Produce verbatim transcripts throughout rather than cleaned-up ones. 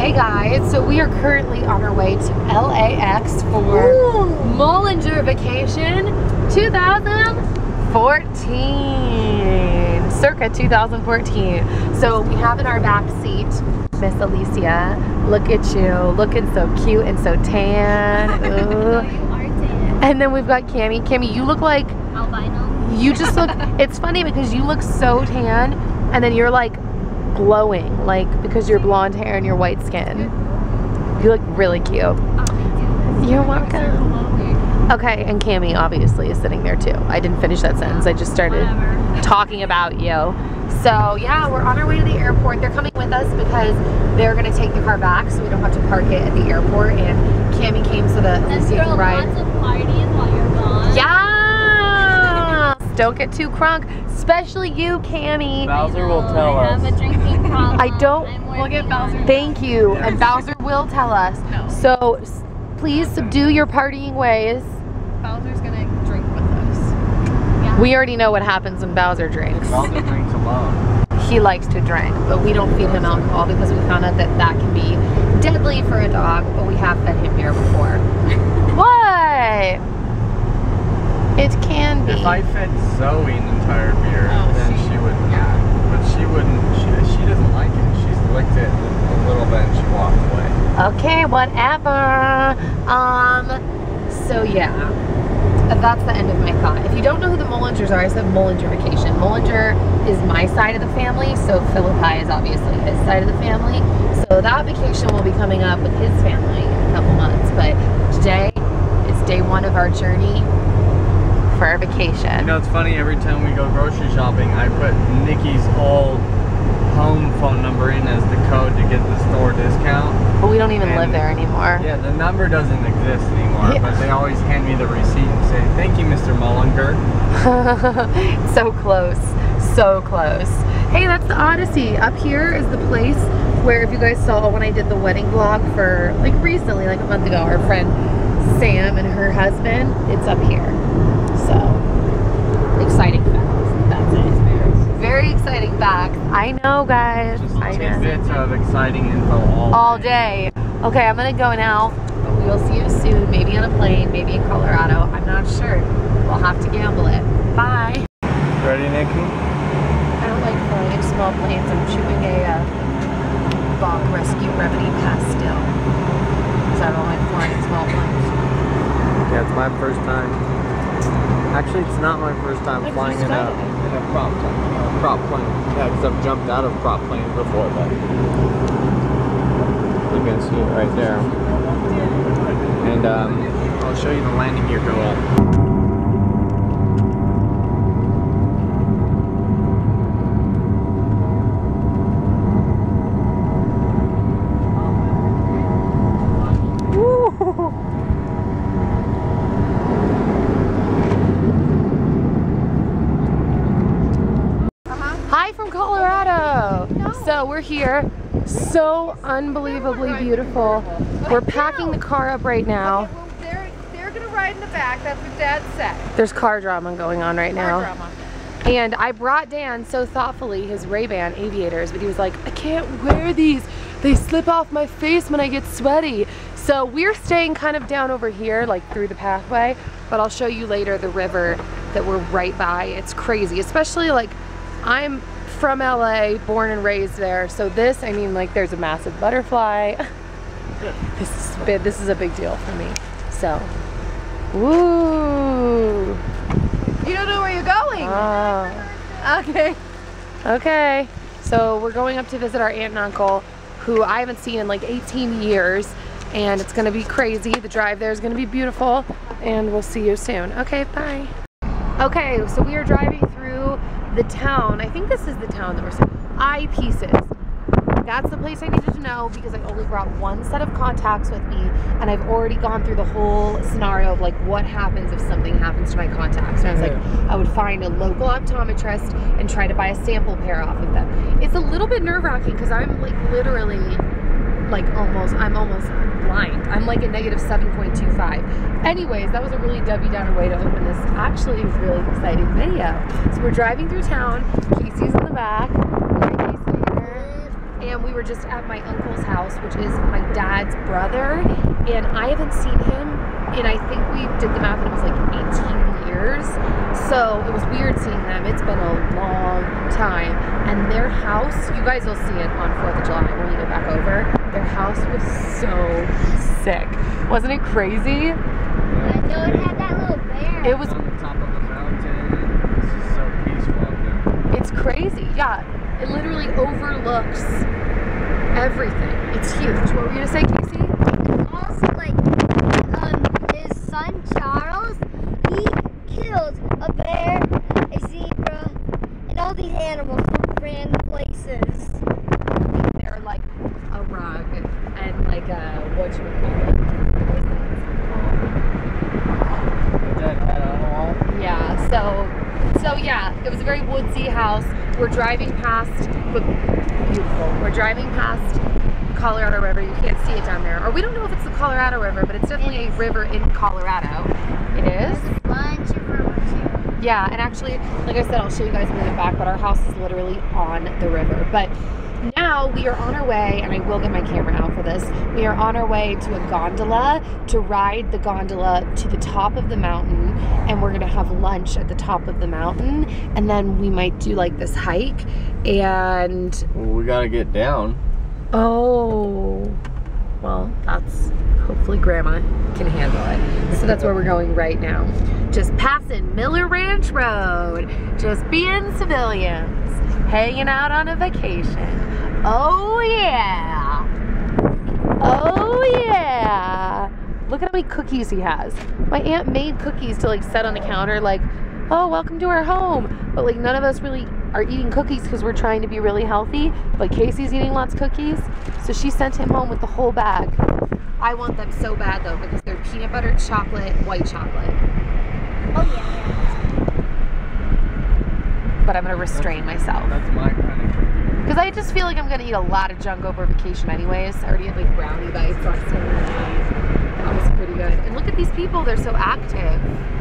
Hey guys, so we are currently on our way to L A X for Ooh. Mullinger Vacation two thousand fourteen, circa two thousand fourteen. So we have in our back seat Miss Alicia. Look at you, looking so cute and so tan. Ooh. And then we've got Cami. Cami, you look like albino. You just look. It's funny because you look so tan, and then you're like glowing, like because your blonde hair and your white skin. You look really cute. Oh, you're welcome. Okay, and Cami obviously is sitting there too. I didn't finish that sentence. I just started Whatever. talking about you. So yeah, we're on our way to the airport. They're coming with us because they're gonna take the car back, so we don't have to park it at the airport. And Cami came so that Alicia can ride. Lots of parties while you're gone. Yeah. Don't get too crunk, especially you, Cami. Bowser will tell I us. have a drinking problem. I don't. We'll get Bowser. Thank you, and Bowser will tell us. No. So please subdue your partying ways. Bowser's gonna drink with us. Yeah. We already know what happens when Bowser drinks. Bowser drinks alone. He likes to drink, but we don't feed him alcohol because we found out that that can be deadly for a dog, but we have fed him beer before. What? It can be. If I fed Zoe an entire beer, Oh, then she- she would. yeah. But she wouldn't. She, she doesn't like it. She's licked it a little bit and she walked away. Okay, whatever. Um, so yeah, that's the end of my thought. If you don't know who the Mullingers are, I said Mullinger Vacation. Mullinger is my side of the family, so Philippi is obviously his side of the family. So that vacation will be coming up with his family in a couple months. But today is day one of our journey for our vacation. You know, it's funny, every time we go grocery shopping, I put Nikki's old home phone number in as the code to get the store discount. But we don't even And live there anymore. Yeah, the number doesn't exist anymore, Yeah. but they always hand me the receipt and say, thank you, Mister Mullinger. So close, so close. Hey, that's the Odyssey. Up here is the place where, if you guys saw when I did the wedding vlog for, like recently, like a month ago, our friend Sam and her husband, it's up here. So, exciting facts. That's it. Very exciting facts. I know, guys. Just I know. tidbits of exciting info all, All day. Okay, I'm gonna go now. We will see you soon. Maybe on a plane, maybe in Colorado. I'm not sure. We'll have to gamble it. Bye. Ready, Nikki? I don't like flying in small planes. I'm chewing a uh, Bach Rescue Remedy Pastil. Because I don't like flying in small planes. Yeah, it's my first time. Actually, it's not my first time Like flying in a, skydiving. in a prop, uh, prop plane. Yeah, because I've jumped out of prop planes before, but you can see it right there. And um, I'll show you the landing gear go up. Hi from Colorado. So we're here. So unbelievably beautiful. We're packing the car up right now. Okay, well, they're, they're gonna ride in the back. That's what Dad said. There's car drama going on right Car now. drama. And I brought Dan so thoughtfully his Ray-Ban aviators, but he was like, I can't wear these. They slip off my face when I get sweaty. So we're staying kind of down over here, like through the pathway, but I'll show you later the river that we're right by. It's crazy, especially like I'm from L A, born and raised there. So this, I mean, like there's a massive butterfly. This is big, this is a big deal for me. So, woo. You don't know where you're going. Oh. Okay. Okay, so we're going up to visit our aunt and uncle, who I haven't seen in like eighteen years, and it's gonna be crazy. The drive there is gonna be beautiful, and we'll see you soon. Okay, bye. Okay, so we are driving through the town. I think this is the town that we're saying. Eyepieces. That's the place I needed to know because I only brought one set of contacts with me, and I've already gone through the whole scenario of like what happens if something happens to my contacts. And I was like, I would find a local optometrist and try to buy a sample pair off of them. It's a little bit nerve-wracking because I'm like literally like almost, I'm almost blind. I'm like a negative seven point two five. Anyways, that was a really Debbie Downer way to open this actually really exciting video. So we're driving through town. Casey's in the back. And we were just at my uncle's house, which is my dad's brother, and I haven't seen him in, I think we did the math and it was like eighteen years. So it was weird seeing them. It's been a long time. And their house, you guys will see it on fourth of July when we get back over. Their house was so sick. Wasn't it crazy? I know it had that little bear. It was, on the top of the mountain. It's just so peaceful up there. it's crazy. Yeah, it literally overlooks everything. It's huge. What were you gonna say, Casey? Also, like, um, his son Charles, he killed a bear, a zebra, and all these animals from random places. They're like a rug and like a, what you would call it? Put that head on the wall. Yeah, so, so yeah, it was a very woodsy house. We're driving past, but beautiful. We're driving past the Colorado River. You can't see it down there. Or we don't know if it's the Colorado River, but it's definitely a river in Colorado. It is? There's a bunch of rivers here. Yeah, and actually, like I said, I'll show you guys when we get back, but our house is literally on the river. But now we are on our way, and I will get my camera out for this. We are on our way to a gondola to ride the gondola to the top of the mountain, and we're gonna have lunch at the top of the mountain, and then we might do like this hike. And Well, we gotta get down. oh, well, that's hopefully Grandma can handle it. So that's where we're going right now. Just passing Miller Ranch Road, just being civilians, hanging out on a vacation. Oh yeah, oh yeah. Look at how many cookies he has. My aunt made cookies to like set on the counter like, oh, welcome to our home. But like none of us really are eating cookies because we're trying to be really healthy. But Casey's eating lots of cookies, so she sent him home with the whole bag. I want them so bad though because they're peanut butter chocolate, white chocolate. Oh, yeah. But I'm gonna restrain myself. That's my kind of cookie. Because I just feel like I'm gonna eat a lot of junk over vacation anyways. I already had like brownie bites last time. That was pretty good. And look at these people, they're so active.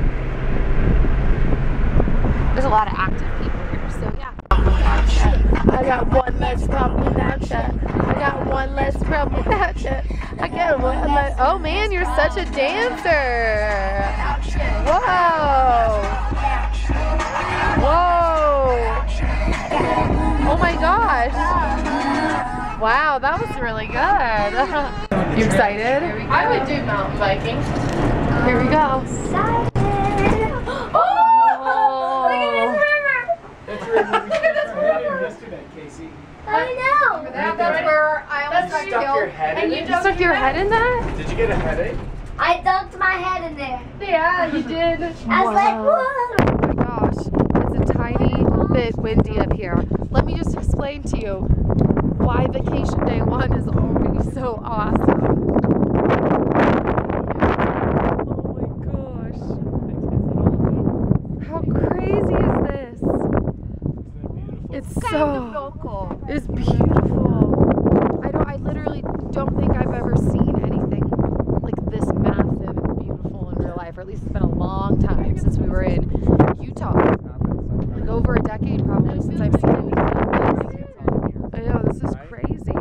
There's a lot of active people here, so yeah. I got one less problem without you. I got one less problem without you. I got one less. Oh man, you're such a dancer. Whoa. Whoa. Oh my gosh. Wow, that was really good. You excited? I would do mountain biking. Here we go. Oh! Look at this river! That's river. Look at this river! Yesterday, Casey. I know. That, that's where I almost got Stuck your killed. head And in you it? just stuck your head in that? Did you get a headache? I dunked my head in there. Yeah, you did. I was like, whoa. Oh my gosh, it's a tiny bit windy up here. Let me just explain to you why vacation day one is already so awesome. Oh my gosh. How crazy is this? It's so, it's beautiful. I don't, I literally don't think I've ever seen anything like this massive and beautiful in real life, or at least it's been a long time since we were in Utah. Like over a decade probably since I've seen anything like this. I know, this is crazy.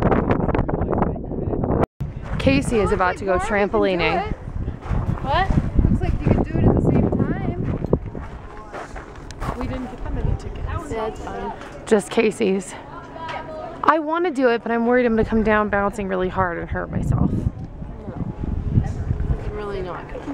Casey is about to go trampolining. What? Looks like you could do it at the same time. We didn't get that many tickets. Yeah, it's fine. Just Casey's. I want to do it, but I'm worried I'm going to come down bouncing really hard and hurt myself. It's really not good.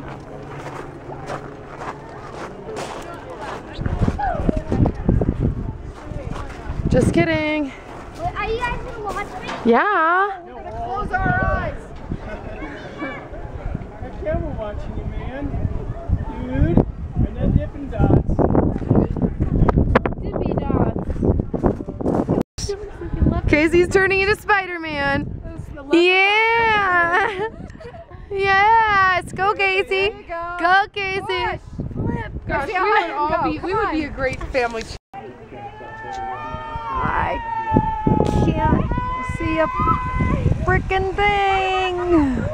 Just kidding. Wait, are you guys gonna watch me? Yeah. Close our eyes. I camera watching you, man. Dude, and then Dippin' Dots. Dippy dots. Casey's turning into Spider-Man. Yeah. Yes. Go, Casey. There you go. Go, Casey. Flip. Gosh, we Yeah, would all go. be, we would be a great family. I can't see a freaking thing.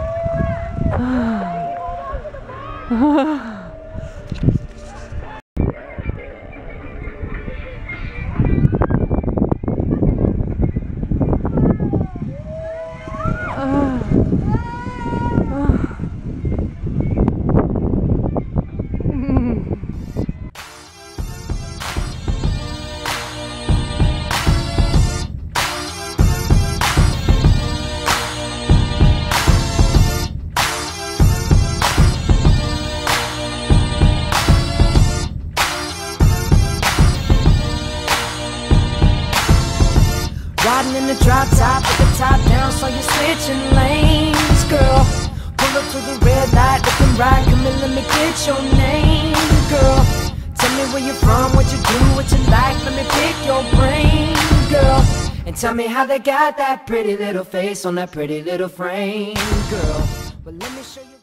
Riding in the drop top with the top down, so you're switching lanes, girl. Pull up to the red light, looking right, come and let me get your name, girl. Tell me where you're from, what you do, what you like, let me pick your brain, girl. And tell me how they got that pretty little face on that pretty little frame, girl. Well, let me show you.